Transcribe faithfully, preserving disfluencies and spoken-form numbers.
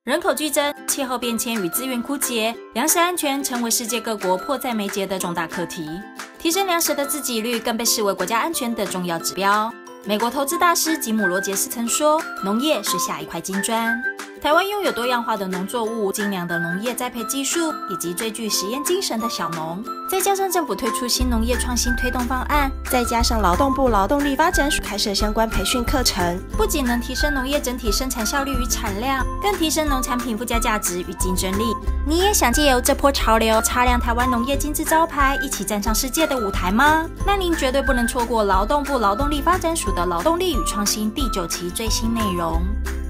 人口剧增、气候变迁与资源枯竭，粮食安全成为世界各国迫在眉睫的重大课题。提升粮食的自给率更被视为国家安全的重要指标。美国投资大师吉姆·罗杰斯曾说：“农业是下一块金砖。”台湾拥有多样化的农作物、精良的农业栽培技术，以及最具实验精神的小农，再加上政府推出新农业创新推动方案， 再加上劳动部劳动力发展署开设相关培训课程， 不仅能提升农业整体生产效率与产量，更提升农产品附加价值与竞争力。你也想借由这波潮流，擦亮台湾农业金字招牌，一起站上世界的舞台吗？那您绝对不能错过劳动部劳动力发展署的劳动力与创新第九期最新内容。